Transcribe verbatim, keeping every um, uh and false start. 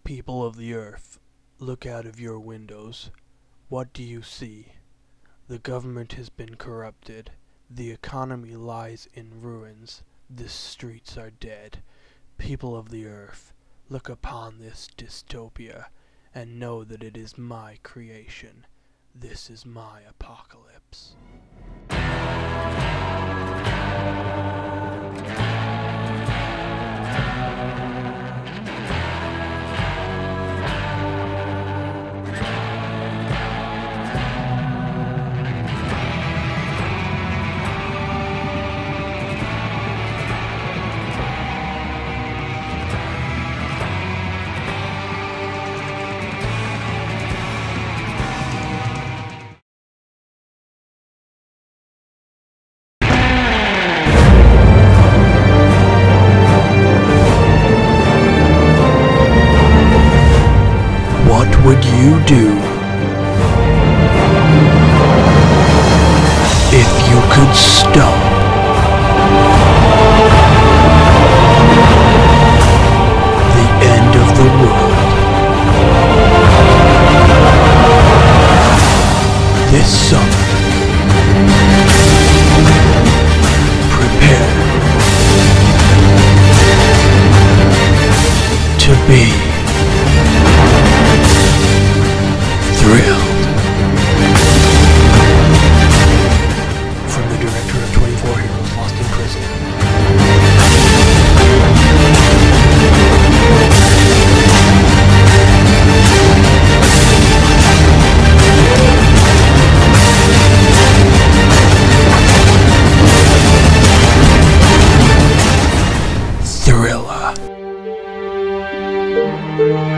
People of the earth, look out of your windows. What do you see? The government has been corrupted. The economy lies in ruins. The streets are dead. People of the earth, look upon this dystopia and know that it is my creation. This is my apocalypse. What would you do if you could stop the end of the world? This summer, prepare to be thrilled. From the director of twenty-four Heroes Lost in Prison. Thriller.